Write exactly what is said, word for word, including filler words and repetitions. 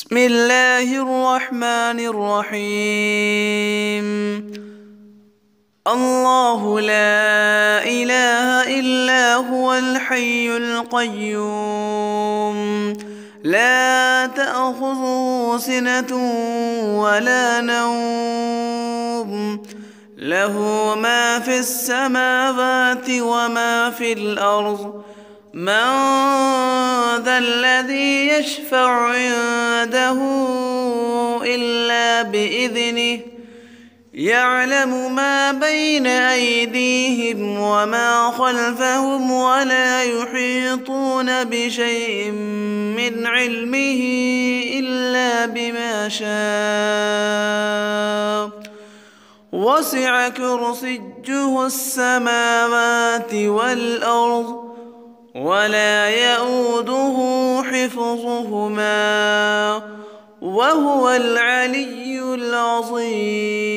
بسم الله الرحمن الرحيم. الله لا إله إلا هو الحي القيوم لا تأخذه سنة ولا نوم له ما في السماوات وما في الأرض من ذا الذي يشفع عنده إلا بإذنه يعلم ما بين أيديهم وما خلفهم ولا يحيطون بشيء من علمه إلا بما شاء وسع كرسيه السماوات والأرض ولا يئوده حفظهما وهو العلي العظيم.